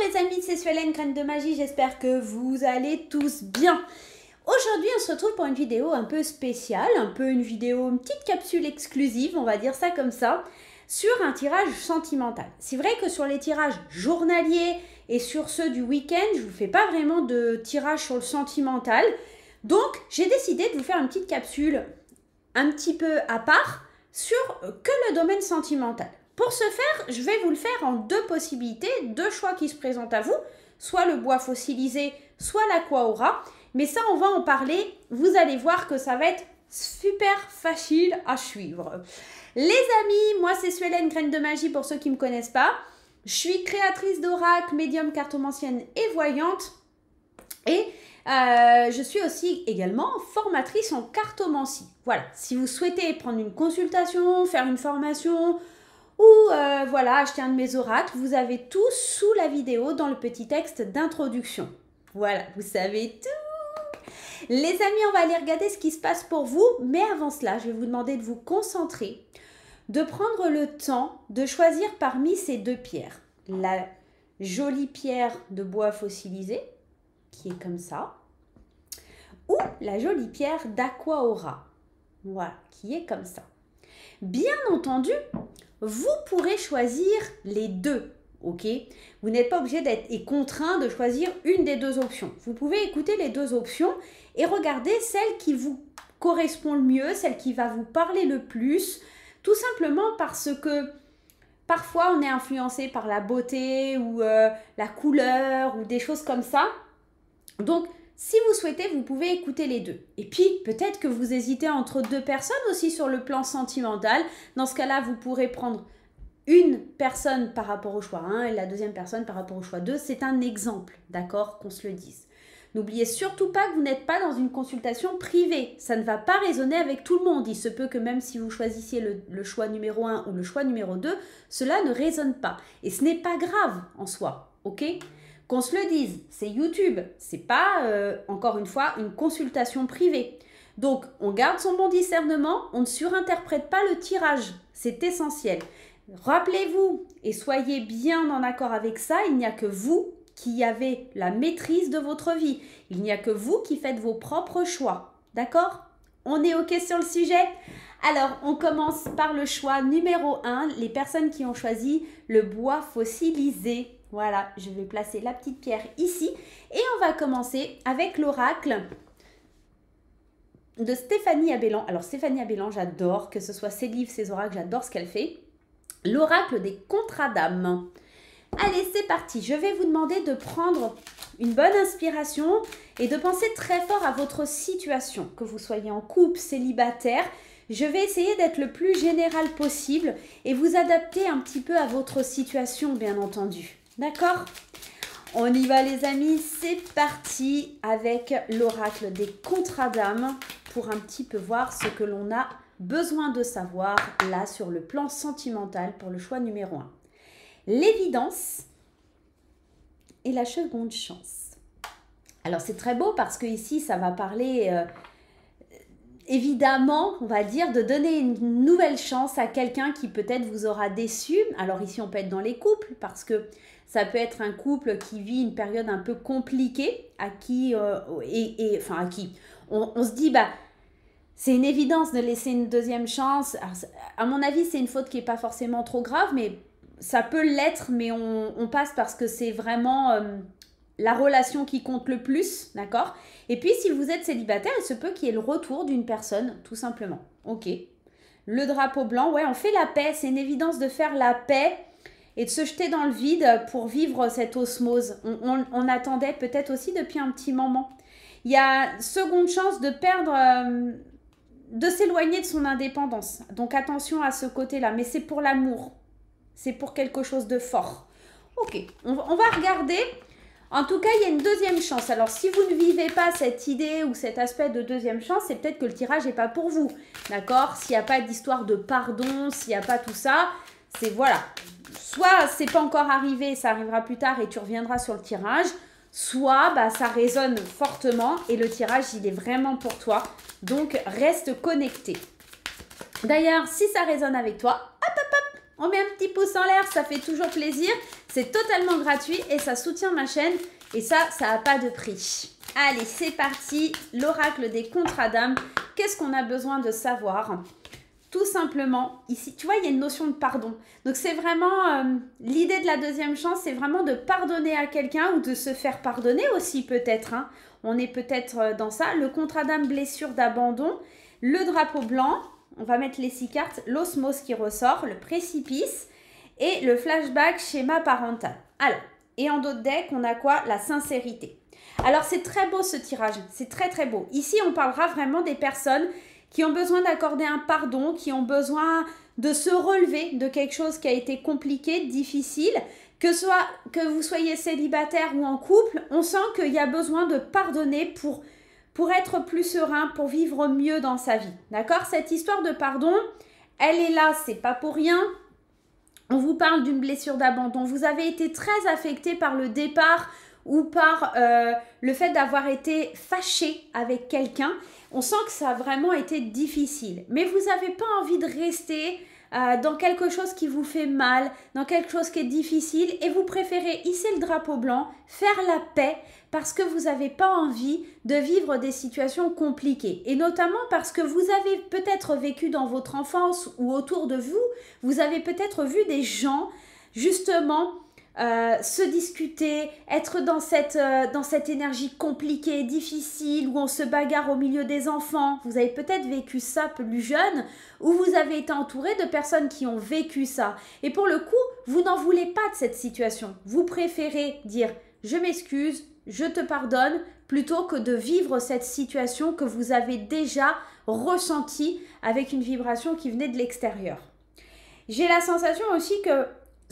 les amis, c'est Suelen, Graine de Magie, j'espère que vous allez tous bien. Aujourd'hui, on se retrouve pour une vidéo un peu spéciale, une petite capsule exclusive, on va dire ça comme ça, sur un tirage sentimental. C'est vrai que sur les tirages journaliers et sur ceux du week-end, je ne vous fais pas vraiment de tirage sur le sentimental. Donc, j'ai décidé de vous faire une petite capsule un petit peu à part sur que le domaine sentimental. Pour ce faire, je vais vous le faire en deux possibilités, deux choix qui se présentent à vous, soit le bois fossilisé, soit l'Aqua-Aura. Mais ça, on va en parler. Vous allez voir que ça va être super facile à suivre. Les amis, moi c'est Suelen, Graine de Magie pour ceux qui ne me connaissent pas. Je suis créatrice d'oracle, médium, cartomancienne et voyante. Et je suis aussi également formatrice en cartomancie. Voilà, si vous souhaitez prendre une consultation, faire une formation ou voilà, acheter un de mes oracles, vous avez tout sous la vidéo dans le petit texte d'introduction. Voilà, vous savez tout. Les amis, on va aller regarder ce qui se passe pour vous. Mais avant cela, je vais vous demander de vous concentrer, de prendre le temps de choisir parmi ces deux pierres. La jolie pierre de bois fossilisé, qui est comme ça, ou la jolie pierre d'Aqua-Aura, voilà, qui est comme ça. Bien entendu, vous pourrez choisir les deux, ok? Vous n'êtes pas obligé d'être contraint de choisir une des deux options. Vous pouvez écouter les deux options et regarder celle qui vous correspond le mieux, celle qui va vous parler le plus, tout simplement parce que parfois on est influencé par la beauté ou la couleur ou des choses comme ça. Donc, si vous souhaitez, vous pouvez écouter les deux. Et puis, peut-être que vous hésitez entre deux personnes aussi sur le plan sentimental. Dans ce cas-là, vous pourrez prendre une personne par rapport au choix 1 et la deuxième personne par rapport au choix 2. C'est un exemple, d'accord, qu'on se le dise. N'oubliez surtout pas que vous n'êtes pas dans une consultation privée. Ça ne va pas résonner avec tout le monde. Il se peut que même si vous choisissiez le choix numéro 1 ou le choix numéro 2, cela ne résonne pas. Et ce n'est pas grave en soi, ok ? Qu'on se le dise, c'est YouTube, c'est pas, encore une fois, une consultation privée. Donc, on garde son bon discernement, on ne surinterprète pas le tirage, c'est essentiel. Rappelez-vous et soyez bien en accord avec ça, il n'y a que vous qui avez la maîtrise de votre vie. Il n'y a que vous qui faites vos propres choix, d'accord? On est OK sur le sujet? Alors, on commence par le choix numéro 1, les personnes qui ont choisi le bois fossilisé. Voilà, je vais placer la petite pierre ici et on va commencer avec l'oracle de Stéphanie Abellan. Alors Stéphanie Abellan, j'adore que ce soit ses livres, ses oracles, j'adore ce qu'elle fait. L'oracle des contrats d'âme. Allez, c'est parti. Je vais vous demander de prendre une bonne inspiration et de penser très fort à votre situation, que vous soyez en couple, célibataire. Je vais essayer d'être le plus général possible et vous adapter un petit peu à votre situation, bien entendu. D'accord? On y va les amis, c'est parti avec l'oracle des contrats d'âme pour un petit peu voir ce que l'on a besoin de savoir là sur le plan sentimental pour le choix numéro 1. L'évidence et la seconde chance. Alors c'est très beau parce que ici ça va parler évidemment, on va dire, de donner une nouvelle chance à quelqu'un qui peut-être vous aura déçu. Alors ici on peut être dans les couples parce que ça peut être un couple qui vit une période un peu compliquée, à qui on se dit, bah, c'est une évidence de laisser une deuxième chance. Alors, à mon avis, c'est une faute qui n'est pas forcément trop grave, mais ça peut l'être, mais on passe parce que c'est vraiment la relation qui compte le plus, d'accord? Et puis, si vous êtes célibataire, il se peut qu'il y ait le retour d'une personne, tout simplement. Ok. Le drapeau blanc, ouais, on fait la paix. C'est une évidence de faire la paix et de se jeter dans le vide pour vivre cette osmose. On attendait peut-être aussi depuis un petit moment. Il y a seconde chance de perdre, de s'éloigner de son indépendance. Donc attention à ce côté-là, mais c'est pour l'amour. C'est pour quelque chose de fort. Ok, on va regarder. En tout cas, il y a une deuxième chance. Alors, si vous ne vivez pas cette idée ou cet aspect de deuxième chance, c'est peut-être que le tirage n'est pas pour vous. D'accord? S'il n'y a pas d'histoire de pardon, s'il n'y a pas tout ça, c'est voilà. Soit c'est pas encore arrivé, ça arrivera plus tard et tu reviendras sur le tirage. Soit bah, ça résonne fortement et le tirage, il est vraiment pour toi. Donc, reste connecté. D'ailleurs, si ça résonne avec toi, hop, hop, hop, On met un petit pouce en l'air, ça fait toujours plaisir. C'est totalement gratuit et ça soutient ma chaîne. Et ça n'a pas de prix. Allez, c'est parti. L'oracle des contrats d'âme. Qu'est-ce qu'on a besoin de savoir ? Tout simplement, ici, tu vois, il y a une notion de pardon. Donc, c'est vraiment l'idée de la deuxième chance, c'est vraiment de pardonner à quelqu'un ou de se faire pardonner aussi peut-être. Hein. On est peut-être dans ça. Le contrat d'âme, blessure d'abandon. Le drapeau blanc, on va mettre les 6 cartes. L'osmose qui ressort, le précipice et le flashback schéma parental. Alors, et en d'autres decks, on a quoi? La sincérité. Alors, c'est très beau ce tirage. C'est très, très beau. Ici, on parlera vraiment des personnes qui ont besoin d'accorder un pardon, qui ont besoin de se relever de quelque chose qui a été compliqué, difficile, que vous soyez célibataire ou en couple, on sent qu'il y a besoin de pardonner pour être plus serein, pour vivre mieux dans sa vie. D'accord? Cette histoire de pardon, elle est là, c'est pas pour rien. On vous parle d'une blessure d'abandon. Vous avez été très affecté par le départ ou par le fait d'avoir été fâché avec quelqu'un. On sent que ça a vraiment été difficile. Mais vous n'avez pas envie de rester dans quelque chose qui vous fait mal, dans quelque chose qui est difficile. Et vous préférez hisser le drapeau blanc, faire la paix, parce que vous n'avez pas envie de vivre des situations compliquées. Et notamment parce que vous avez peut-être vécu dans votre enfance ou autour de vous, vous avez peut-être vu des gens justement se discuter, être dans cette énergie compliquée, difficile, où on se bagarre au milieu des enfants. Vous avez peut-être vécu ça plus jeune, ou vous avez été entouré de personnes qui ont vécu ça. Et pour le coup, vous n'en voulez pas de cette situation. Vous préférez dire « je m'excuse », « je te pardonne », plutôt que de vivre cette situation que vous avez déjà ressentie avec une vibration qui venait de l'extérieur. J'ai la sensation aussi que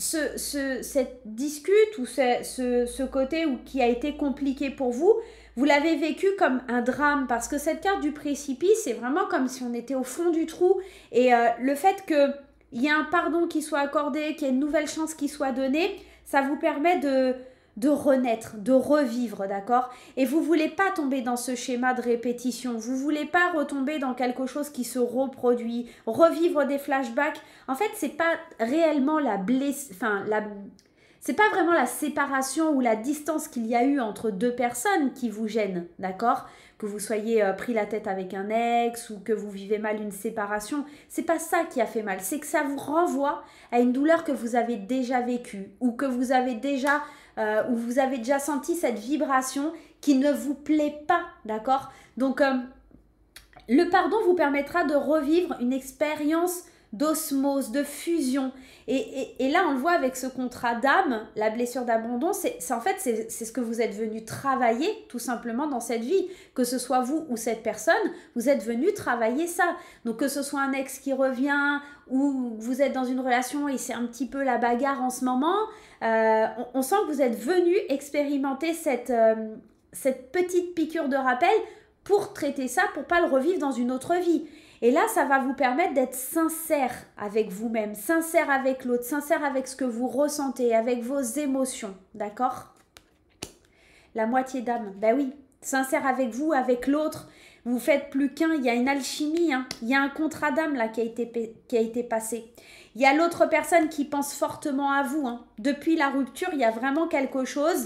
cette discute ou ce côté qui a été compliqué pour vous, vous l'avez vécu comme un drame, parce que cette carte du précipice, c'est vraiment comme si on était au fond du trou, et le fait qu'il y ait un pardon qui soit accordé, qu'il y ait une nouvelle chance qui soit donnée, ça vous permet de renaître, de revivre, d'accord? Et vous ne voulez pas tomber dans ce schéma de répétition, vous ne voulez pas retomber dans quelque chose qui se reproduit, revivre des flashbacks. En fait, c'est pas réellement c'est pas vraiment la séparation ou la distance qu'il y a eu entre deux personnes qui vous gêne, d'accord? Que vous soyez pris la tête avec un ex ou que vous vivez mal une séparation, c'est pas ça qui a fait mal, c'est que ça vous renvoie à une douleur que vous avez déjà vécue ou que vous avez déjà où vous avez déjà senti cette vibration qui ne vous plaît pas, d'accord? Donc, le pardon vous permettra de revivre une expérience d'osmose, de fusion. Et là, on le voit avec ce contrat d'âme, la blessure d'abandon, c'est ce que vous êtes venu travailler tout simplement dans cette vie. Que ce soit vous ou cette personne, vous êtes venu travailler ça. Donc que ce soit un ex qui revient ou vous êtes dans une relation et c'est un petit peu la bagarre en ce moment, on sent que vous êtes venu expérimenter cette petite piqûre de rappel pour traiter ça, pour pas le revivre dans une autre vie. Et là, ça va vous permettre d'être sincère avec vous-même, sincère avec l'autre, sincère avec ce que vous ressentez, avec vos émotions, d'accord? La moitié d'âme, ben oui, sincère avec vous, avec l'autre, vous faites plus qu'un, il y a une alchimie, hein. Il y a un contrat d'âme là qui a été passé. Il y a l'autre personne qui pense fortement à vous, hein. Depuis la rupture, il y a vraiment quelque chose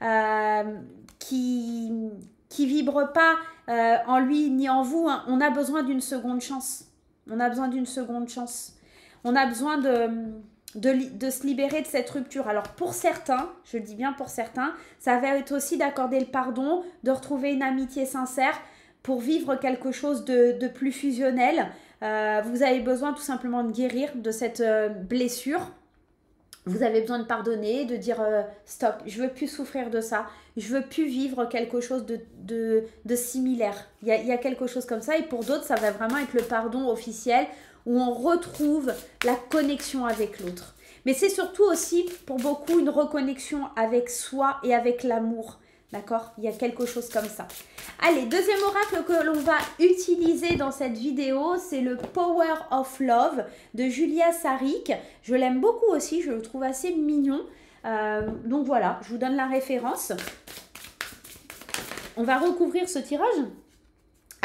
qui vibre pas en lui ni en vous, hein. On a besoin d'une seconde chance. On a besoin d'une seconde chance. On a besoin de se libérer de cette rupture. Alors pour certains, je dis bien pour certains, ça va être aussi d'accorder le pardon, de retrouver une amitié sincère pour vivre quelque chose de plus fusionnel. Vous avez besoin tout simplement de guérir de cette blessure. Vous avez besoin de pardonner, de dire stop, je veux plus souffrir de ça, je veux plus vivre quelque chose de similaire. Il y a quelque chose comme ça, et pour d'autres, ça va vraiment être le pardon officiel où on retrouve la connexion avec l'autre. Mais c'est surtout aussi pour beaucoup une reconnexion avec soi et avec l'amour. D'accord? Il y a quelque chose comme ça. Allez, deuxième oracle que l'on va utiliser dans cette vidéo, c'est le Power of Love de Julia Sarik. Je l'aime beaucoup aussi, je le trouve assez mignon. Donc voilà, je vous donne la référence. On va recouvrir ce tirage. Alors,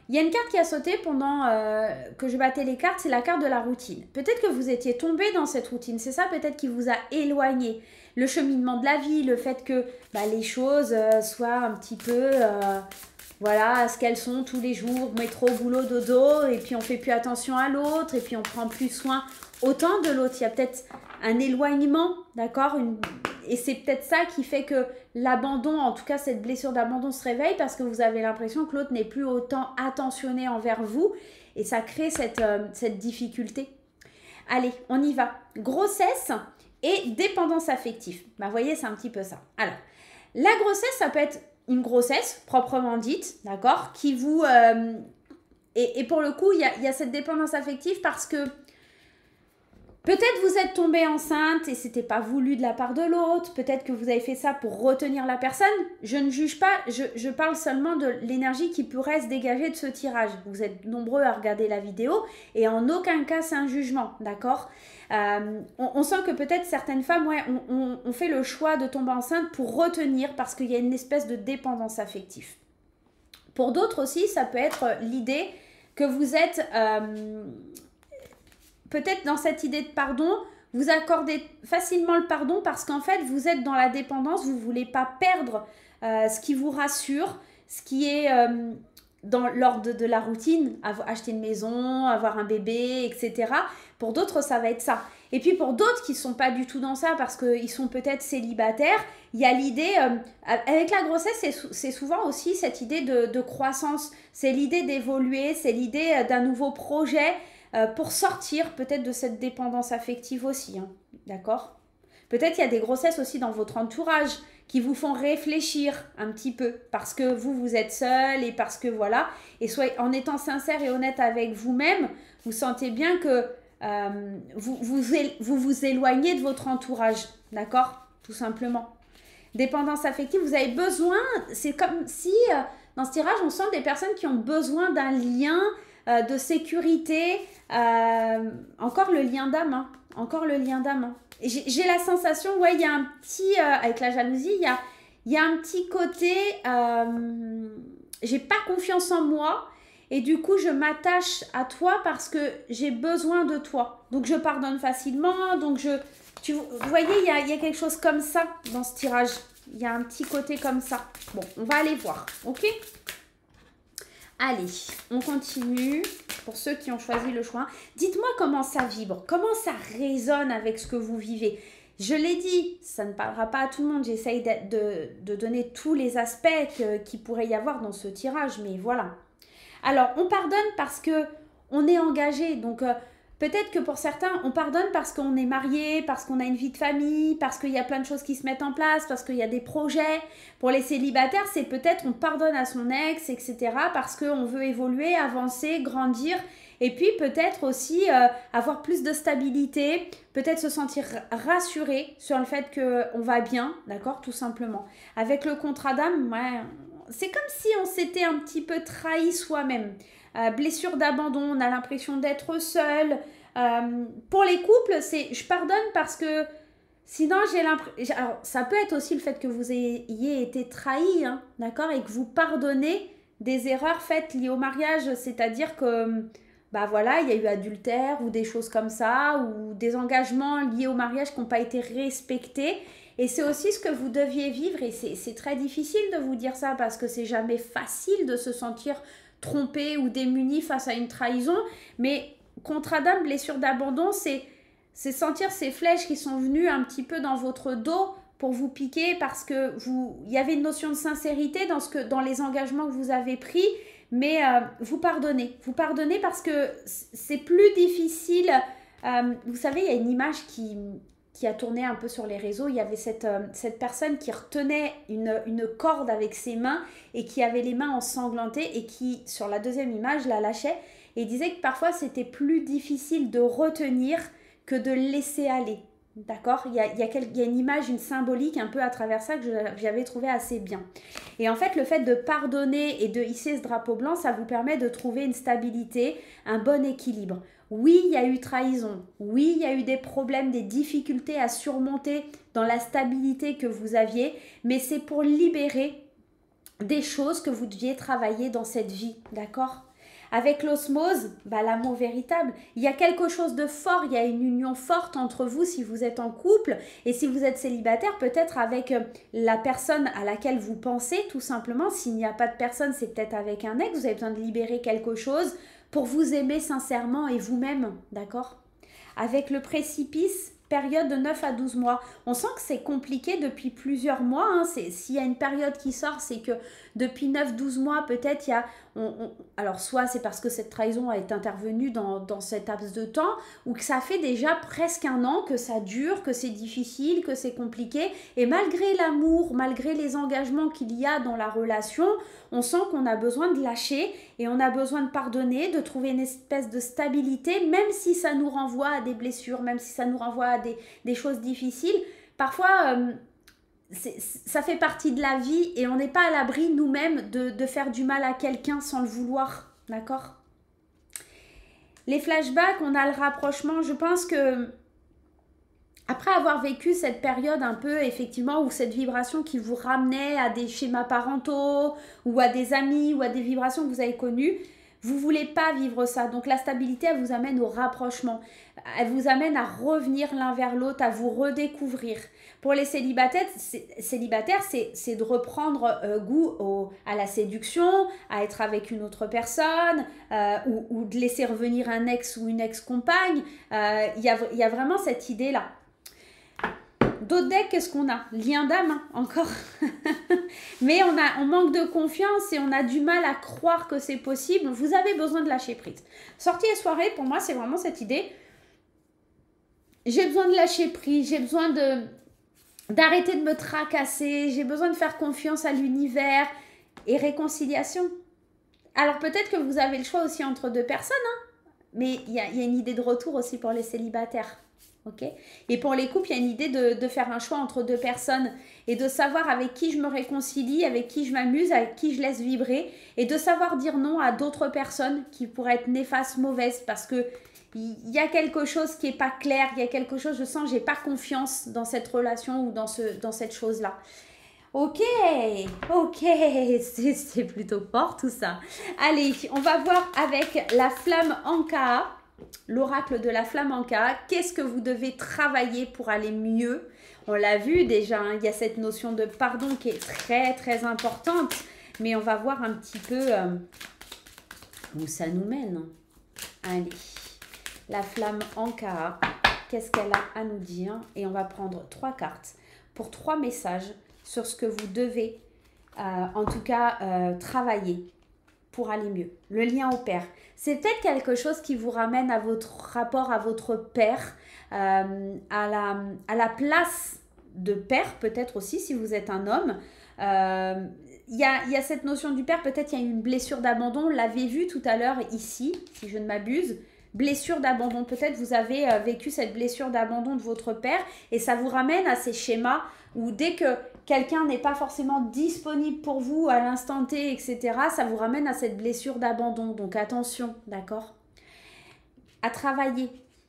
il y a une carte qui a sauté pendant que je battais les cartes, c'est la carte de la routine. Peut-être que vous étiez tombé dans cette routine, c'est ça peut-être qui vous a éloigné. Le cheminement de la vie, le fait que les choses soient un petit peu, voilà, ce qu'elles sont tous les jours, métro, boulot, dodo, et puis on fait plus attention à l'autre, et puis on prend plus soin autant de l'autre. Il y a peut-être un éloignement, d'accord, et c'est peut-être ça qui fait que l'abandon, en tout cas cette blessure d'abandon se réveille parce que vous avez l'impression que l'autre n'est plus autant attentionné envers vous et ça crée cette difficulté. Allez, on y va. Grossesse et dépendance affective. Vous voyez, c'est un petit peu ça. Alors, la grossesse, ça peut être une grossesse proprement dite, d'accord, qui vous... et pour le coup, il y a cette dépendance affective parce que peut-être vous êtes tombé enceinte et c'était pas voulu de la part de l'autre. Peut-être que vous avez fait ça pour retenir la personne. Je ne juge pas, je parle seulement de l'énergie qui pourrait se dégager de ce tirage. Vous êtes nombreux à regarder la vidéo et en aucun cas c'est un jugement, d'accord. On sent que peut-être certaines femmes, ouais, on fait le choix de tomber enceinte pour retenir parce qu'il y a une espèce de dépendance affective. Pour d'autres aussi, ça peut être l'idée que vous êtes... peut-être dans cette idée de pardon, vous accordez facilement le pardon parce qu'en fait, vous êtes dans la dépendance, vous ne voulez pas perdre ce qui vous rassure, ce qui est dans l'ordre de la routine, acheter une maison, avoir un bébé, etc. Pour d'autres, ça va être ça. Et puis pour d'autres qui ne sont pas du tout dans ça parce qu'ils sont peut-être célibataires, il y a l'idée, avec la grossesse, c'est souvent aussi cette idée de croissance, c'est l'idée d'évoluer, c'est l'idée d'un nouveau projet, pour sortir peut-être de cette dépendance affective aussi, hein, d'accord? Peut-être il y a des grossesses aussi dans votre entourage qui vous font réfléchir un petit peu parce que vous êtes seul et parce que voilà, et soit en étant sincère et honnête avec vous-même, vous sentez bien que vous éloignez de votre entourage, d'accord? Tout simplement. Dépendance affective, vous avez besoin, c'est comme si dans ce tirage, on sent des personnes qui ont besoin d'un lien de sécurité, encore le lien d'âme, hein, encore le lien d'âme. Hein. J'ai la sensation, ouais, il y a un petit, avec la jalousie, il y a un petit côté, j'ai pas confiance en moi et du coup je m'attache à toi parce que j'ai besoin de toi. Donc je pardonne facilement, donc vous voyez, il y a quelque chose comme ça dans ce tirage. Il y a un petit côté comme ça. Bon, on va aller voir, ok ? Allez, on continue. Pour ceux qui ont choisi le choix, dites-moi comment ça vibre, comment ça résonne avec ce que vous vivez. Je l'ai dit, ça ne parlera pas à tout le monde. J'essaye de donner tous les aspects qu'il pourrait y avoir dans ce tirage, mais voilà. Alors, on pardonne parce qu'on est engagé. Donc, peut-être que pour certains, on pardonne parce qu'on est marié, parce qu'on a une vie de famille, parce qu'il y a plein de choses qui se mettent en place, parce qu'il y a des projets. Pour les célibataires, c'est peut-être on pardonne à son ex, etc. parce qu'on veut évoluer, avancer, grandir. Et puis peut-être aussi avoir plus de stabilité, peut-être se sentir rassuré sur le fait qu'on va bien, d'accord, tout simplement. Avec le contrat d'âme, ouais, c'est comme si on s'était un petit peu trahi soi-même. Blessure d'abandon, on a l'impression d'être seul. Pour les couples, c'est je pardonne parce que sinon j'ai l'impression... Alors ça peut être aussi le fait que vous ayez été trahi, hein, d'accord, et que vous pardonnez des erreurs faites liées au mariage, c'est-à-dire que bah voilà, il y a eu adultère ou des choses comme ça, ou des engagements liés au mariage qui n'ont pas été respectés. Et c'est aussi ce que vous deviez vivre et c'est très difficile de vous dire ça parce que c'est jamais facile de se sentir trompé ou démuni face à une trahison. Mais contrat d'âme, blessure d'abandon, c'est sentir ces flèches qui sont venues un petit peu dans votre dos pour vous piquer parce que il y avait une notion de sincérité dans les engagements que vous avez pris. Mais vous pardonnez parce que c'est plus difficile. Vous savez, il y a une image qui a tourné un peu sur les réseaux. Il y avait cette personne qui retenait une corde avec ses mains et qui avait les mains ensanglantées et qui, sur la deuxième image, la lâchait et disait que parfois c'était plus difficile de retenir que de laisser aller. D'accord, il y a une image, une symbolique un peu à travers ça que j'avais trouvé assez bien. Et en fait, le fait de pardonner et de hisser ce drapeau blanc, ça vous permet de trouver une stabilité, un bon équilibre. Oui, il y a eu trahison. Oui, il y a eu des problèmes, des difficultés à surmonter dans la stabilité que vous aviez. Mais c'est pour libérer des choses que vous deviez travailler dans cette vie. D'accord ? Avec l'osmose, bah, l'amour véritable. Il y a quelque chose de fort, il y a une union forte entre vous si vous êtes en couple. Et si vous êtes célibataire, peut-être avec la personne à laquelle vous pensez, tout simplement. S'il n'y a pas de personne, c'est peut-être avec un ex. Vous avez besoin de libérer quelque chose pour vous aimer sincèrement et vous-même, d'accord? Avec le précipice, période de 9 à 12 mois. On sent que c'est compliqué depuis plusieurs mois. Hein. S'il y a une période qui sort, c'est que depuis 9-12 mois, peut-être il y a... alors, soit c'est parce que cette trahison est intervenue dans cet laps de temps, ou que ça fait déjà presque un an que ça dure, que c'est difficile, que c'est compliqué. Et malgré l'amour, malgré les engagements qu'il y a dans la relation, on sent qu'on a besoin de lâcher et on a besoin de pardonner, de trouver une espèce de stabilité, même si ça nous renvoie à des blessures, même si ça nous renvoie à des choses difficiles. Parfois, ça fait partie de la vie et on n'est pas à l'abri nous-mêmes de faire du mal à quelqu'un sans le vouloir, d'accord? Les flashbacks, on a le rapprochement, je pense que après avoir vécu cette période un peu, effectivement, où cette vibration qui vous ramenait à des schémas parentaux, ou à des amis, ou à des vibrations que vous avez connues, vous ne voulez pas vivre ça. Donc la stabilité, elle vous amène au rapprochement. Elle vous amène à revenir l'un vers l'autre, à vous redécouvrir. Pour les célibataires, c'est de reprendre goût à la séduction, à être avec une autre personne, ou de laisser revenir un ex ou une ex-compagne. Il y a vraiment cette idée-là. D'autres decks, qu'est-ce qu'on a? Lien d'âme, hein, encore. Mais on manque de confiance et on a du mal à croire que c'est possible. Vous avez besoin de lâcher prise. Sortie et soirée, pour moi, c'est vraiment cette idée. J'ai besoin de lâcher prise, j'ai besoin d'arrêter de me tracasser, j'ai besoin de faire confiance à l'univers et réconciliation. Alors peut-être que vous avez le choix aussi entre deux personnes, hein, mais il y a une idée de retour aussi pour les célibataires. Okay. Et pour les couples, il y a une idée de faire un choix entre deux personnes et de savoir avec qui je me réconcilie, avec qui je m'amuse, avec qui je laisse vibrer et de savoir dire non à d'autres personnes qui pourraient être néfastes, mauvaises parce que il y a quelque chose qui n'est pas clair, il y a quelque chose, je sens, j'ai pas confiance dans cette relation ou dans cette chose-là. Ok, c'est plutôt fort tout ça. Allez, on va voir avec la flamme Anka. L'oracle de la flamme Anka, qu'est-ce que vous devez travailler pour aller mieux? On l'a vu déjà, hein, il y a cette notion de pardon qui est très très importante, mais on va voir un petit peu où ça nous mène. Allez, la flamme Anka, qu'est-ce qu'elle a à nous dire? Et on va prendre 3 cartes pour 3 messages sur ce que vous devez, en tout cas, travailler pour aller mieux. Le lien au père. C'est peut-être quelque chose qui vous ramène à votre rapport à votre père, à la place de père, peut-être aussi si vous êtes un homme. Il y a cette notion du père, peut-être il y a une blessure d'abandon, on l'avait vu tout à l'heure ici, si je ne m'abuse. Blessure d'abandon, peut-être vous avez vécu cette blessure d'abandon de votre père et ça vous ramène à ces schémas où dès que quelqu'un n'est pas forcément disponible pour vous à l'instant T, etc., ça vous ramène à cette blessure d'abandon. Donc attention, d'accord? À travailler.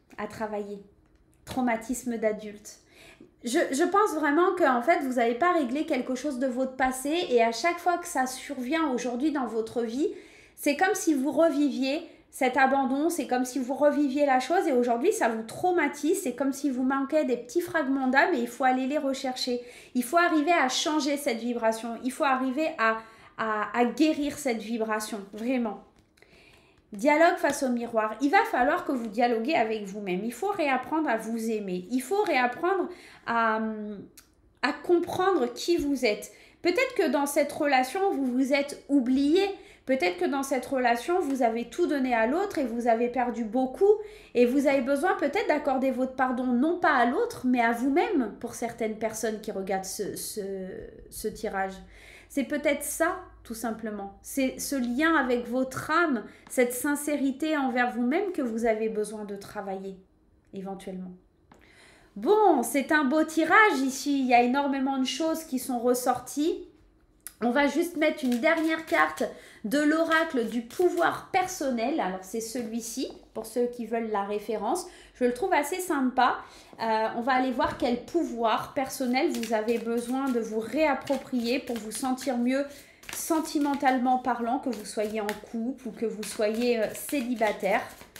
Traumatisme d'adulte. Je pense vraiment qu'en fait, vous n'avez pas réglé quelque chose de votre passé et à chaque fois que ça survient aujourd'hui dans votre vie, c'est comme si vous reviviez cet abandon, c'est comme si vous reviviez la chose et aujourd'hui ça vous traumatise, c'est comme si vous manquait des petits fragments d'âme et il faut aller les rechercher. Il faut arriver à changer cette vibration, il faut arriver à guérir cette vibration, vraiment. Dialogue face au miroir. Il va falloir que vous dialoguez avec vous-même. Il faut réapprendre à vous aimer. Il faut réapprendre à comprendre qui vous êtes. Peut-être que dans cette relation, vous vous êtes oublié. Peut-être que dans cette relation, vous avez tout donné à l'autre et vous avez perdu beaucoup. Et vous avez besoin peut-être d'accorder votre pardon, non pas à l'autre, mais à vous-même pour certaines personnes qui regardent ce tirage. C'est peut-être ça, tout simplement. C'est ce lien avec votre âme, cette sincérité envers vous-même que vous avez besoin de travailler, éventuellement. Bon, c'est un beau tirage ici. Il y a énormément de choses qui sont ressorties. On va juste mettre une dernière carte de l'oracle du pouvoir personnel. Alors, c'est celui-ci, pour ceux qui veulent la référence. Je le trouve assez sympa. On va aller voir quel pouvoir personnel vous avez besoin de vous réapproprier pour vous sentir mieux sentimentalement parlant, que vous soyez en couple ou que vous soyez célibataire.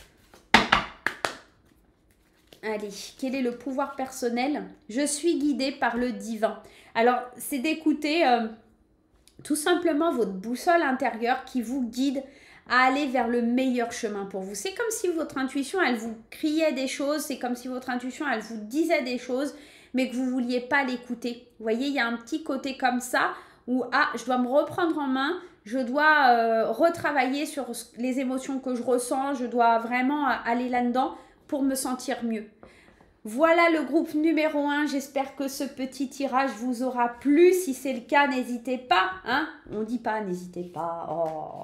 Allez, quel est le pouvoir personnel? Je suis guidée par le divin. Alors, c'est d'écouter tout simplement votre boussole intérieure qui vous guide à aller vers le meilleur chemin pour vous. C'est comme si votre intuition, elle vous criait des choses, c'est comme si votre intuition, elle vous disait des choses, mais que vous ne vouliez pas l'écouter. Vous voyez, il y a un petit côté comme ça où, ah, je dois me reprendre en main, je dois retravailler sur les émotions que je ressens, je dois vraiment aller là-dedans pour me sentir mieux. Voilà le groupe numéro 1. J'espère que ce petit tirage vous aura plu. Si c'est le cas, n'hésitez pas. Hein, on dit pas, n'hésitez pas. Oh.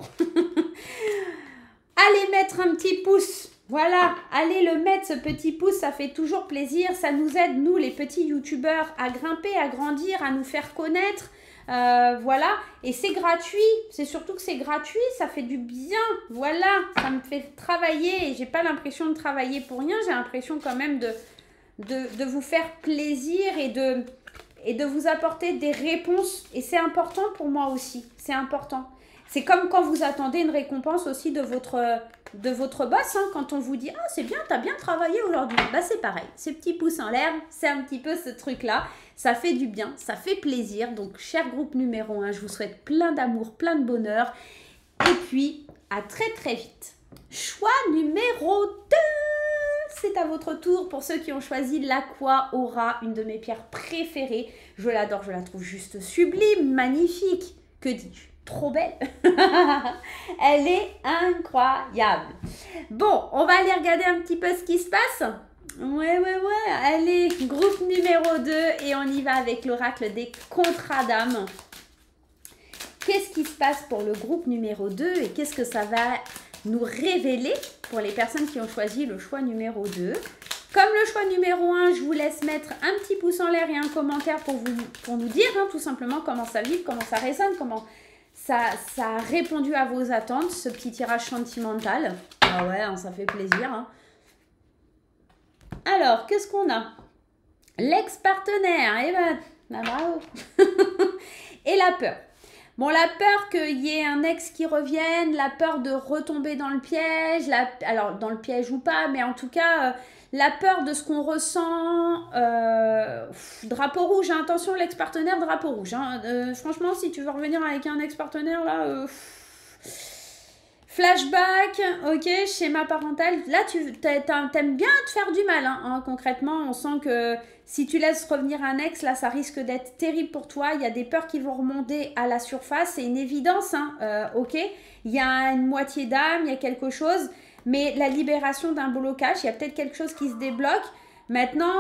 Allez mettre un petit pouce. Voilà, allez le mettre, ce petit pouce. Ça fait toujours plaisir. Ça nous aide, nous, les petits youtubeurs, à grimper, à grandir, à nous faire connaître. Voilà, et c'est gratuit, c'est surtout que c'est gratuit, ça fait du bien, voilà, ça me fait travailler et j'ai pas l'impression de travailler pour rien, j'ai l'impression quand même de vous faire plaisir et de vous apporter des réponses, et c'est important pour moi aussi, c'est important. C'est comme quand vous attendez une récompense aussi de votre boss, hein, quand on vous dit « Ah, c'est bien, t'as bien travaillé aujourd'hui ». Bah, c'est pareil, ces petits pouces en l'air, c'est un petit peu ce truc-là. Ça fait du bien, ça fait plaisir. Donc, cher groupe numéro 1, je vous souhaite plein d'amour, plein de bonheur. Et puis, à très très vite. Choix numéro 2. C'est à votre tour pour ceux qui ont choisi l'Aqua Aura, une de mes pierres préférées. Je l'adore, je la trouve juste sublime, magnifique. Que dis-je? Trop belle. Elle est incroyable. Bon, on va aller regarder un petit peu ce qui se passe. Ouais. Allez, groupe numéro 2 et on y va avec l'oracle des contrats d'âme. Qu'est-ce qui se passe pour le groupe numéro 2 et qu'est-ce que ça va nous révéler pour les personnes qui ont choisi le choix numéro 2? Comme le choix numéro 1, je vous laisse mettre un petit pouce en l'air et un commentaire pour nous dire hein, tout simplement comment ça vibre, comment ça résonne, comment ça a répondu à vos attentes, ce petit tirage sentimental. Ah ouais, hein, ça fait plaisir. Hein. Alors, qu'est-ce qu'on a? L'ex-partenaire, eh ben, bravo. Et la peur. Bon, la peur qu'il y ait un ex qui revienne, la peur de retomber dans le piège, alors dans le piège ou pas, mais en tout cas, la peur de ce qu'on ressent. Drapeau rouge, hein, attention, l'ex-partenaire, drapeau rouge. Hein, franchement, si tu veux revenir avec un ex-partenaire, là... Flashback, ok, schéma parental. Là, t'aimes bien te faire du mal. Hein, concrètement, on sent que si tu laisses revenir un ex, là, ça risque d'être terrible pour toi. Il y a des peurs qui vont remonter à la surface. C'est une évidence, hein, ok. Il y a une moitié d'âme, il y a quelque chose. Mais la libération d'un blocage, il y a peut-être quelque chose qui se débloque. Maintenant,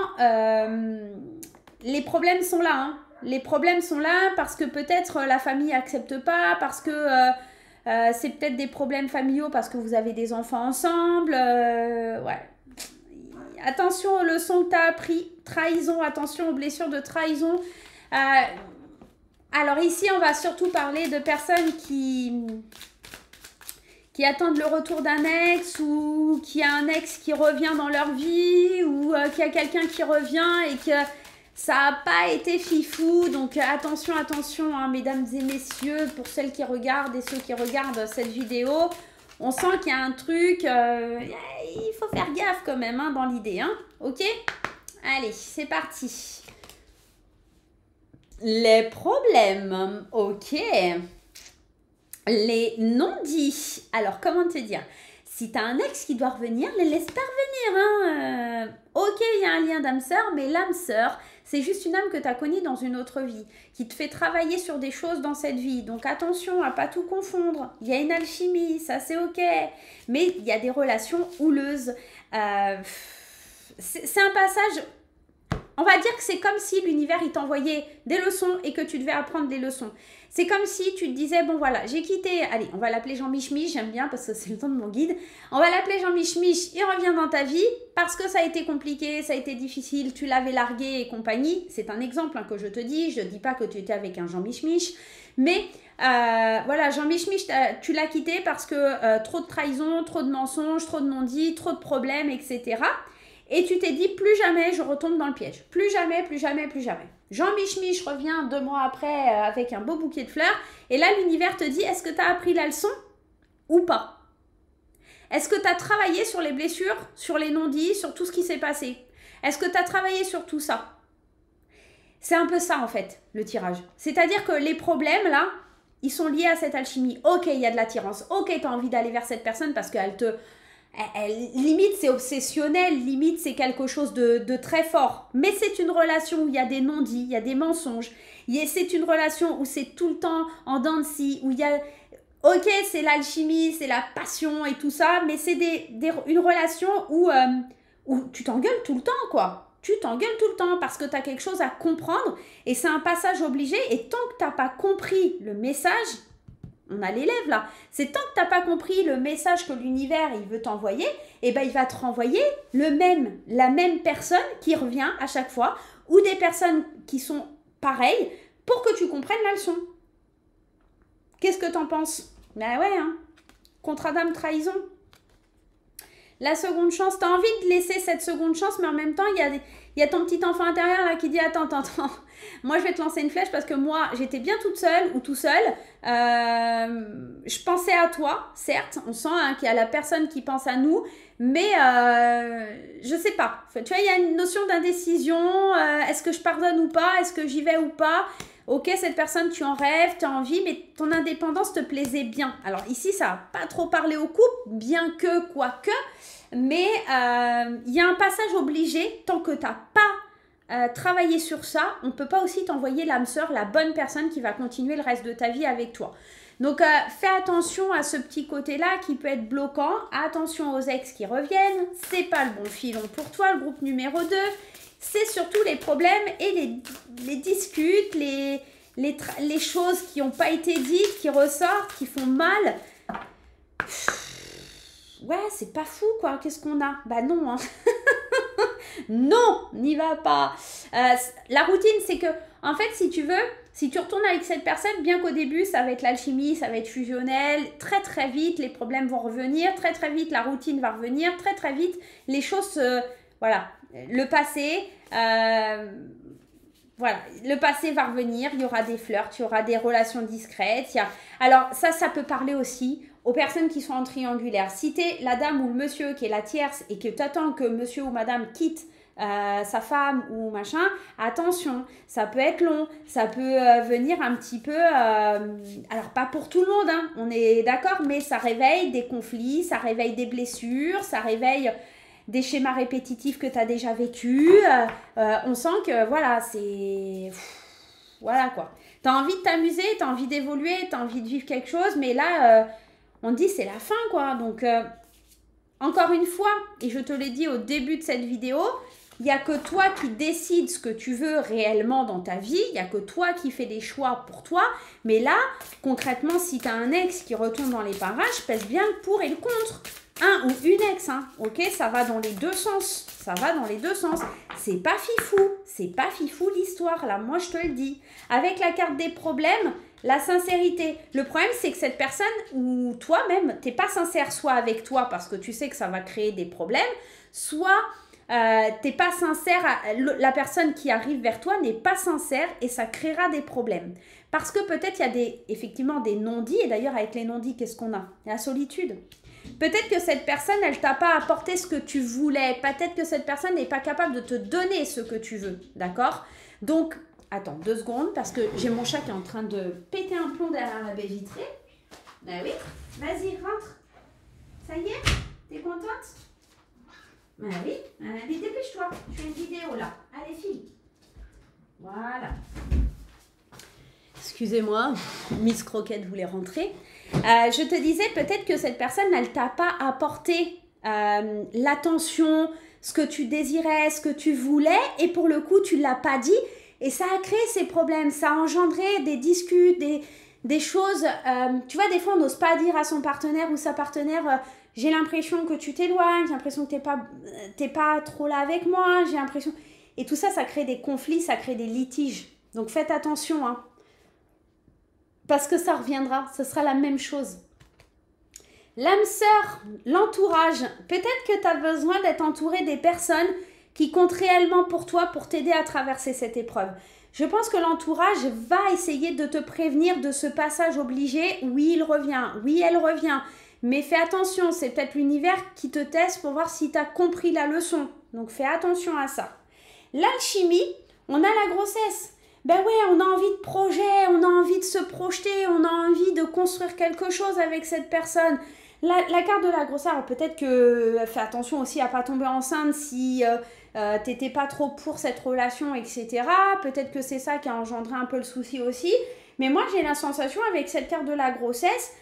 les problèmes sont là. Hein. Les problèmes sont là parce que peut-être la famille n'accepte pas, parce que... c'est peut-être des problèmes familiaux parce que vous avez des enfants ensemble. Ouais. Attention aux leçons que tu as appris. Trahison, attention aux blessures de trahison. Alors ici, on va surtout parler de personnes qui attendent le retour d'un ex ou qui a un ex qui revient dans leur vie ou qui a quelqu'un qui revient et que... ça n'a pas été fifou, donc attention, hein, mesdames et messieurs, pour celles qui regardent et ceux qui regardent cette vidéo, on sent qu'il y a un truc, il faut faire gaffe quand même hein, dans l'idée, hein, ok? Allez, c'est parti. Les problèmes, ok. Les non-dits, alors comment te dire? Si tu as un ex qui doit revenir, ne laisse pas revenir. Hein. Ok, il y a un lien d'âme sœur, mais l'âme sœur, c'est juste une âme que tu as connue dans une autre vie, qui te fait travailler sur des choses dans cette vie. Donc attention à ne pas tout confondre. Il y a une alchimie, ça c'est ok. Mais il y a des relations houleuses. C'est un passage... On va dire que c'est comme si l'univers il t'envoyait des leçons et que tu devais apprendre des leçons. C'est comme si tu te disais, bon voilà, j'ai quitté, allez, on va l'appeler Jean Mich-Mich, j'aime bien parce que c'est le temps de mon guide. On va l'appeler Jean Mich-Mich, il revient dans ta vie parce que ça a été compliqué, ça a été difficile, tu l'avais largué et compagnie. C'est un exemple hein, que je te dis, je ne dis pas que tu étais avec un Jean Mich-Mich, mais voilà, Jean Mich-Mich, tu l'as quitté parce que trop de trahison, trop de mensonges, trop de non-dits, trop de problèmes, etc. Et tu t'es dit, plus jamais je retombe dans le piège. Plus jamais, plus jamais, plus jamais. Jean Mich revient 2 mois après avec un beau bouquet de fleurs. Et là, l'univers te dit, est-ce que tu as appris la leçon ou pas? Est-ce que tu as travaillé sur les blessures, sur les non-dits, sur tout ce qui s'est passé? Est-ce que tu as travaillé sur tout ça? C'est un peu ça, en fait, le tirage. C'est-à-dire que les problèmes, là, ils sont liés à cette alchimie. Ok, il y a de l'attirance. Ok, tu as envie d'aller vers cette personne parce qu'elle te... limite, c'est obsessionnel. Limite, c'est quelque chose de très fort. Mais c'est une relation où il y a des non-dits, il y a des mensonges. C'est une relation où c'est tout le temps en dents de scie, où il y a... Ok, c'est l'alchimie, c'est la passion et tout ça, mais c'est une relation où tu t'engueules tout le temps, quoi. Tu t'engueules tout le temps parce que tu as quelque chose à comprendre et c'est un passage obligé. Et tant que tu n'as pas compris le message, on a l'élève là, c'est tant que tu n'as pas compris le message que l'univers il veut t'envoyer, et ben il va te renvoyer la même personne qui revient à chaque fois ou des personnes qui sont pareilles pour que tu comprennes la leçon. Qu'est-ce que t'en penses? Ben ouais, hein. Contrat d'âme, trahison. La seconde chance, tu as envie de laisser cette seconde chance, mais en même temps, il y a ton petit enfant intérieur là qui dit attends, moi je vais te lancer une flèche parce que moi j'étais bien toute seule ou tout seul. Je pensais à toi, certes, on sent hein, qu'il y a la personne qui pense à nous, mais je sais pas. Tu vois, il y a une notion d'indécision. Est-ce que je pardonne ou pas? Est-ce que j'y vais ou pas? Ok, cette personne, tu en rêves, tu as envie, mais ton indépendance te plaisait bien. Alors ici, ça n'a pas trop parlé au couple, bien que, quoique, mais il y a un passage obligé, tant que tu n'as pas travaillé sur ça, on ne peut pas aussi t'envoyer l'âme sœur, la bonne personne qui va continuer le reste de ta vie avec toi. Donc, fais attention à ce petit côté-là qui peut être bloquant. Attention aux ex qui reviennent, c'est pas le bon filon pour toi, le groupe numéro 2. C'est surtout les problèmes et les disputes, les choses qui n'ont pas été dites, qui ressortent, qui font mal. Ouais, c'est pas fou, quoi. Qu'est-ce qu'on a? Bah non, hein. Non, n'y va pas. La routine, c'est que, en fait, si tu veux, si tu retournes avec cette personne, bien qu'au début, ça va être l'alchimie, ça va être fusionnel, très très vite, les problèmes vont revenir, très très vite, la routine va revenir, très très vite, les choses... voilà, le passé, voilà, le passé va revenir, il y aura des flirts, il y aura des relations discrètes. Alors ça peut parler aussi aux personnes qui sont en triangulaire. Si tu es la dame ou le monsieur qui est la tierce et que tu attends que monsieur ou madame quitte sa femme ou machin, attention, ça peut être long, ça peut venir un petit peu, alors pas pour tout le monde, hein, on est d'accord, mais ça réveille des conflits, ça réveille des blessures, ça réveille... des schémas répétitifs que tu as déjà vécu. On sent que, voilà, c'est... Voilà, quoi. Tu as envie de t'amuser, tu as envie d'évoluer, tu as envie de vivre quelque chose, mais là, on te dit c'est la fin, quoi. Donc, encore une fois, et je te l'ai dit au début de cette vidéo, il n'y a que toi qui décides ce que tu veux réellement dans ta vie. Il n'y a que toi qui fais des choix pour toi. Mais là, concrètement, si tu as un ex qui retourne dans les parages, pèse bien le pour et le contre. Un ou une ex, hein, ok, ça va dans les deux sens, ça va dans les deux sens. C'est pas fifou l'histoire, là, moi je te le dis. Avec la carte des problèmes, la sincérité. Le problème, c'est que cette personne, ou toi-même, t'es pas sincère, soit avec toi, parce que tu sais que ça va créer des problèmes, soit t'es pas sincère, la personne qui arrive vers toi n'est pas sincère et ça créera des problèmes. Parce que peut-être il y a effectivement des non-dits, et d'ailleurs avec les non-dits, qu'est-ce qu'on a? La solitude. Peut-être que cette personne, elle t'a pas apporté ce que tu voulais. Peut-être que cette personne n'est pas capable de te donner ce que tu veux. D'accord? Donc, attends 2 secondes parce que j'ai mon chat qui est en train de péter un plomb derrière la baie vitrée. Ben oui. Vas-y, rentre. Ça y est? T'es contente? Ben oui. Allez, dépêche-toi. Je fais une vidéo là. Allez, file. Voilà. Excusez-moi, Miss Croquette voulait rentrer. Je te disais peut-être que cette personne, elle t'a pas apporté l'attention, ce que tu désirais, ce que tu voulais, et pour le coup, tu ne l'as pas dit, et ça a créé ces problèmes, ça a engendré des disputes, des choses, tu vois, des fois, on n'ose pas dire à son partenaire ou sa partenaire, j'ai l'impression que tu t'éloignes, j'ai l'impression que t'es pas trop là avec moi, j'ai l'impression... Et tout ça, ça crée des conflits, ça crée des litiges. Donc, faites attention, hein. Parce que ça reviendra, ce sera la même chose. L'âme sœur, l'entourage. Peut-être que tu as besoin d'être entouré des personnes qui comptent réellement pour toi pour t'aider à traverser cette épreuve. Je pense que l'entourage va essayer de te prévenir de ce passage obligé. Oui, il revient. Oui, elle revient. Mais fais attention, c'est peut-être l'univers qui te teste pour voir si tu as compris la leçon. Donc fais attention à ça. L'alchimie, on a la grossesse. Ben ouais, on a envie de projet, on a envie de se projeter, on a envie de construire quelque chose avec cette personne. La carte de la grossesse, alors peut-être que fais attention aussi à pas tomber enceinte si t'étais pas trop pour cette relation, etc. Peut-être que c'est ça qui a engendré un peu le souci aussi. Mais moi, j'ai la sensation avec cette carte de la grossesse,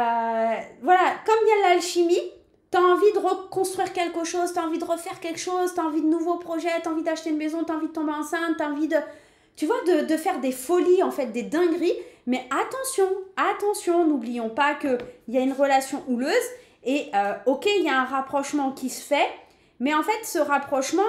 voilà, comme il y a l'alchimie, tu as envie de reconstruire quelque chose, tu as envie de refaire quelque chose, tu as envie de nouveaux projets, tu as envie d'acheter une maison, tu as envie de tomber enceinte, tu as envie de... Tu vois, de faire des folies, en fait, des dingueries. Mais attention, n'oublions pas qu'il y a une relation houleuse. Et ok, il y a un rapprochement qui se fait. Mais en fait, ce rapprochement,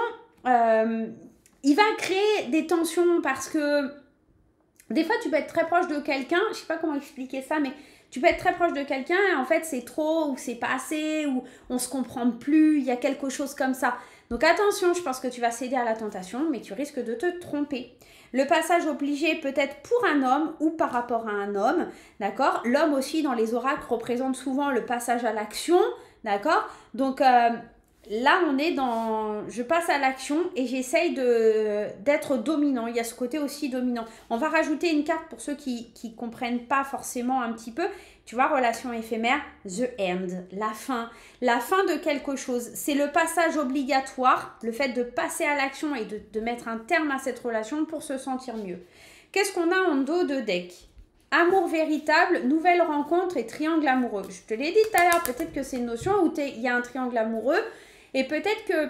il va créer des tensions parce que des fois, tu peux être très proche de quelqu'un. Je ne sais pas comment expliquer ça, mais tu peux être très proche de quelqu'un et en fait, c'est trop ou c'est pas assez ou on ne se comprend plus. Il y a quelque chose comme ça. Donc attention, je pense que tu vas céder à la tentation, mais tu risques de te tromper. Le passage obligé peut être pour un homme ou par rapport à un homme, d'accord? L'homme aussi, dans les oracles, représente souvent le passage à l'action, d'accord? Donc là, on est dans... Je passe à l'action et j'essaye d'être dominant. Il y a ce côté aussi dominant. On va rajouter une carte pour ceux qui ne comprennent pas forcément un petit peu. Tu vois, relation éphémère, the end, la fin de quelque chose. C'est le passage obligatoire, le fait de passer à l'action et de mettre un terme à cette relation pour se sentir mieux. Qu'est-ce qu'on a en dos de deck? Amour véritable, nouvelle rencontre et triangle amoureux. Je te l'ai dit tout à l'heure, peut-être que c'est une notion où il y a un triangle amoureux et peut-être que...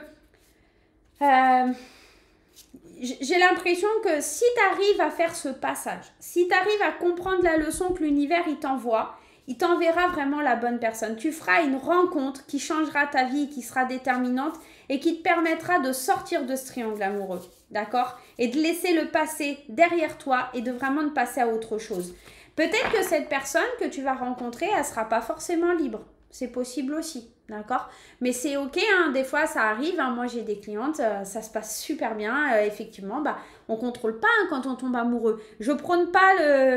j'ai l'impression que si tu arrives à faire ce passage, si tu arrives à comprendre la leçon que l'univers il t'envoie, il t'enverra vraiment la bonne personne. Tu feras une rencontre qui changera ta vie, qui sera déterminante et qui te permettra de sortir de ce triangle amoureux, d'accord? Et de laisser le passé derrière toi et de vraiment de passer à autre chose. Peut-être que cette personne que tu vas rencontrer, elle ne sera pas forcément libre. C'est possible aussi, d'accord? Mais c'est ok, hein, des fois ça arrive, hein, moi j'ai des clientes, ça se passe super bien, effectivement, bah, on ne contrôle pas hein, quand on tombe amoureux. Je prône pas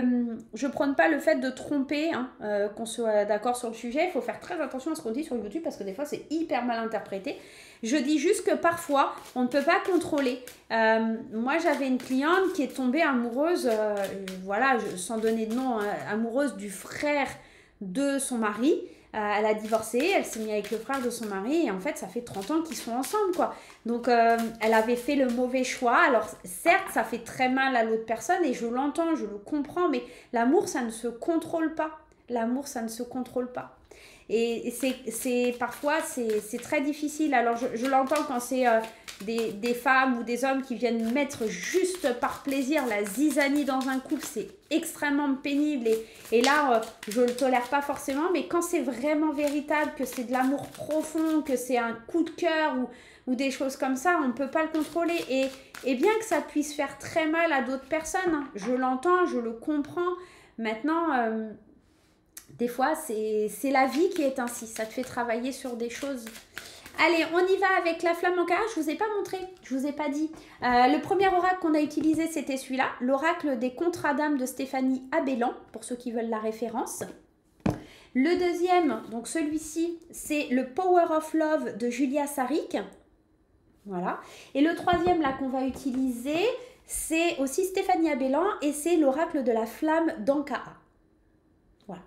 le fait de tromper, hein, qu'on soit d'accord sur le sujet, il faut faire très attention à ce qu'on dit sur YouTube parce que des fois c'est hyper mal interprété. Je dis juste que parfois on ne peut pas contrôler. Moi j'avais une cliente qui est tombée amoureuse, voilà, sans donner de nom, amoureuse du frère de son mari. Elle a divorcé, elle s'est mise avec le frère de son mari et en fait ça fait 30 ans qu'ils sont ensemble quoi. Donc elle avait fait le mauvais choix. Alors certes ça fait très mal à l'autre personne et je l'entends, je le comprends, mais l'amour ça ne se contrôle pas. L'amour ça ne se contrôle pas. Et parfois c'est très difficile. Alors je l'entends quand c'est des femmes ou des hommes qui viennent mettre juste par plaisir la zizanie dans un couple, c'est extrêmement pénible et là je le tolère pas forcément, mais quand c'est vraiment véritable, que c'est de l'amour profond, que c'est un coup de cœur ou des choses comme ça, on ne peut pas le contrôler et bien que ça puisse faire très mal à d'autres personnes, hein, je l'entends, je le comprends. Maintenant des fois, c'est la vie qui est ainsi. Ça te fait travailler sur des choses. Allez, on y va avec la flamme en carré. Je ne vous ai pas montré, je ne vous ai pas dit. Le premier oracle qu'on a utilisé, c'était celui-là. L'oracle des contrats d'âme de Stéphanie Abellan, pour ceux qui veulent la référence. Le deuxième, donc celui-ci, c'est le Power of Love de Julia Sarik. Voilà. Et le troisième, là, qu'on va utiliser, c'est aussi Stéphanie Abellan et c'est l'oracle de la flamme d'Ankara. Voilà.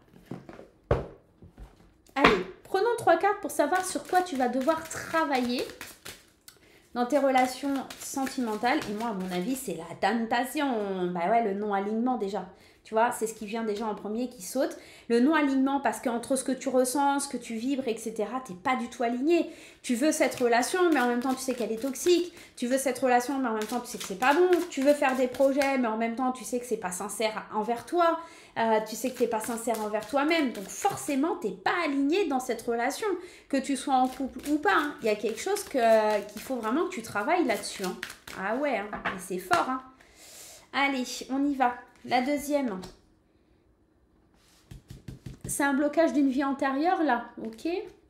Allez, prenons 3 cartes pour savoir sur quoi tu vas devoir travailler dans tes relations sentimentales. Et moi, à mon avis, c'est la tentation. Bah ouais, le non-alignement déjà. Tu vois, c'est ce qui vient déjà en premier qui saute. Le non-alignement parce qu'entre ce que tu ressens, ce que tu vibres, etc., t'es pas du tout aligné. Tu veux cette relation, mais en même temps, tu sais qu'elle est toxique. Tu veux cette relation, mais en même temps, tu sais que c'est pas bon. Tu veux faire des projets, mais en même temps, tu sais que c'est pas sincère envers toi. Tu sais que t'es pas sincère envers toi-même. Donc forcément, t'es pas aligné dans cette relation. Que tu sois en couple ou pas. Hein. Il y a quelque chose qu'il faut vraiment que tu travailles là-dessus. Hein. Ah ouais, hein. Et c'est fort. Hein. Allez, on y va. La deuxième, c'est un blocage d'une vie antérieure là, ok?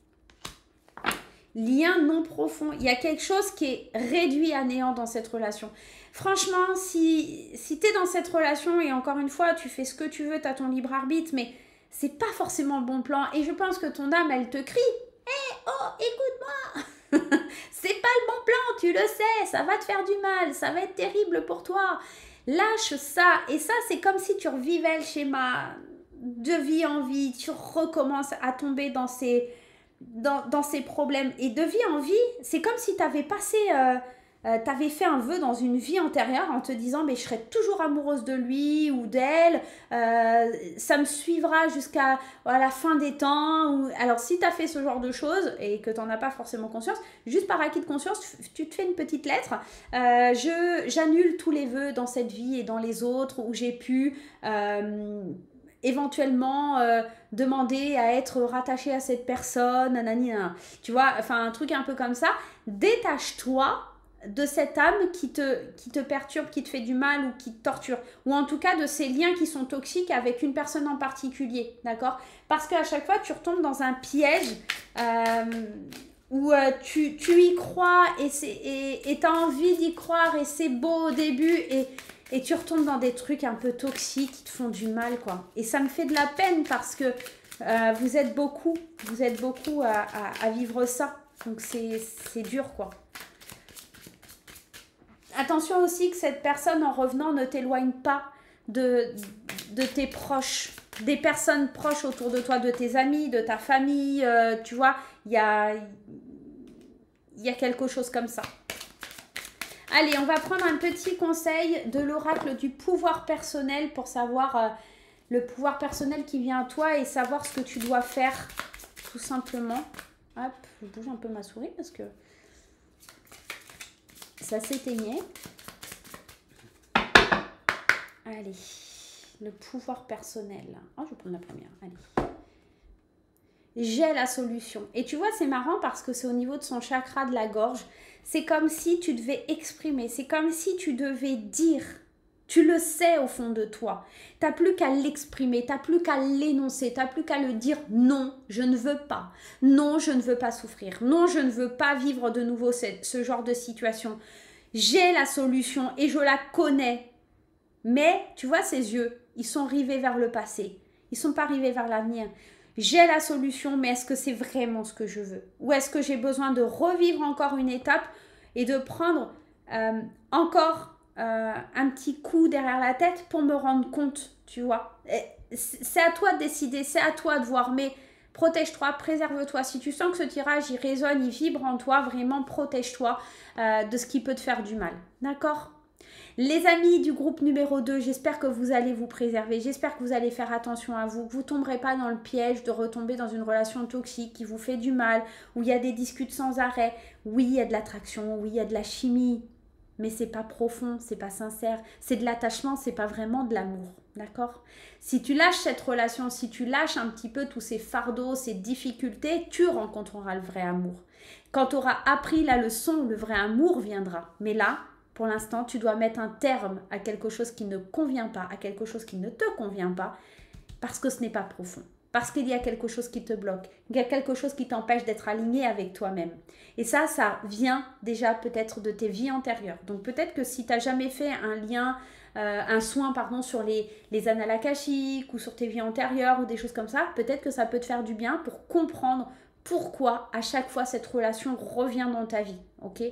Lien non profond. Il y a quelque chose qui est réduit à néant dans cette relation. Franchement, si tu es dans cette relation et encore une fois, tu fais ce que tu veux, tu as ton libre arbitre, mais c'est pas forcément le bon plan. Et je pense que ton âme, elle te crie. Hé, oh, écoute-moi. C'est pas le bon plan, tu le sais, ça va te faire du mal, ça va être terrible pour toi. Lâche ça. Et ça, c'est comme si tu revivais le schéma de vie en vie. Tu recommences à tomber dans ces problèmes. Et de vie en vie, c'est comme si tu avais passé... t'avais fait un vœu dans une vie antérieure en te disant mais je serai toujours amoureuse de lui ou d'elle, ça me suivra jusqu'à la fin des temps. Alors si tu as fait ce genre de choses et que tu n'en as pas forcément conscience, juste par acquis de conscience, tu te fais une petite lettre. J'annule tous les vœux dans cette vie et dans les autres où j'ai pu éventuellement demander à être rattaché à cette personne, nanani, nanana. Tu vois, enfin un truc un peu comme ça. Détache-toi de cette âme qui te perturbe, qui te fait du mal ou qui te torture. Ou en tout cas de ces liens qui sont toxiques avec une personne en particulier. D'accord? Parce qu'à chaque fois, tu retombes dans un piège où tu y crois et tu as envie d'y croire et c'est beau au début et tu retombes dans des trucs un peu toxiques qui te font du mal, quoi. Et ça me fait de la peine parce que vous êtes beaucoup à vivre ça. Donc c'est dur, quoi. Attention aussi que cette personne, en revenant, ne t'éloigne pas de tes proches, des personnes proches autour de toi, de tes amis, de ta famille. Tu vois, il y a quelque chose comme ça. Allez, on va prendre un petit conseil de l'oracle du pouvoir personnel pour savoir le pouvoir personnel qui vient à toi et savoir ce que tu dois faire, tout simplement. Hop, je bouge un peu ma souris parce que ça s'éteignait. Allez, le pouvoir personnel. Oh, je vais prendre la première. Allez. J'ai la solution. Et tu vois, c'est marrant parce que c'est au niveau de son chakra de la gorge. C'est comme si tu devais exprimer. C'est comme si tu devais dire. Tu le sais au fond de toi. Tu n'as plus qu'à l'exprimer. Tu n'as plus qu'à l'énoncer. Tu n'as plus qu'à le dire. Non, je ne veux pas. Non, je ne veux pas souffrir. Non, je ne veux pas vivre de nouveau ce genre de situation. J'ai la solution et je la connais. Mais, tu vois, ses yeux, ils sont rivés vers le passé. Ils ne sont pas rivés vers l'avenir. J'ai la solution, mais est-ce que c'est vraiment ce que je veux? Ou est-ce que j'ai besoin de revivre encore une étape et de prendre encore un petit coup derrière la tête pour me rendre compte, tu vois? C'est à toi de décider, c'est à toi de voir, mais protège-toi, préserve-toi. Si tu sens que ce tirage, il résonne, il vibre en toi, vraiment protège-toi de ce qui peut te faire du mal. D'accord ? Les amis du groupe numéro 2, j'espère que vous allez vous préserver, j'espère que vous allez faire attention à vous, que vous ne tomberez pas dans le piège de retomber dans une relation toxique qui vous fait du mal, où il y a des disputes sans arrêt. Oui, il y a de l'attraction, oui, il y a de la chimie, mais c'est pas profond, c'est pas sincère, c'est de l'attachement, c'est pas vraiment de l'amour, d'accord? Si tu lâches cette relation, si tu lâches un petit peu tous ces fardeaux, ces difficultés, tu rencontreras le vrai amour. Quand tu auras appris la leçon, le vrai amour viendra, mais là, pour l'instant, tu dois mettre un terme à quelque chose qui ne convient pas, à quelque chose qui ne te convient pas, parce que ce n'est pas profond. Parce qu'il y a quelque chose qui te bloque, il y a quelque chose qui t'empêche d'être aligné avec toi-même. Et ça vient déjà peut-être de tes vies antérieures. Donc peut-être que si tu n'as jamais fait un soin sur les annales akashiques ou sur tes vies antérieures ou des choses comme ça, peut-être que ça peut te faire du bien pour comprendre pourquoi à chaque fois cette relation revient dans ta vie, ok?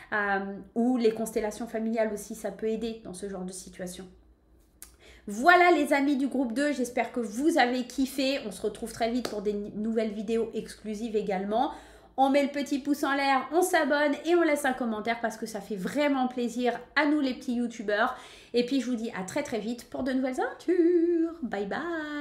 Ou les constellations familiales aussi, ça peut aider dans ce genre de situation. Voilà les amis du groupe 2, j'espère que vous avez kiffé. On se retrouve très vite pour des nouvelles vidéos exclusives également. On met le petit pouce en l'air, on s'abonne et on laisse un commentaire parce que ça fait vraiment plaisir à nous les petits youtubeurs. Et puis je vous dis à très très vite pour de nouvelles aventures. Bye bye.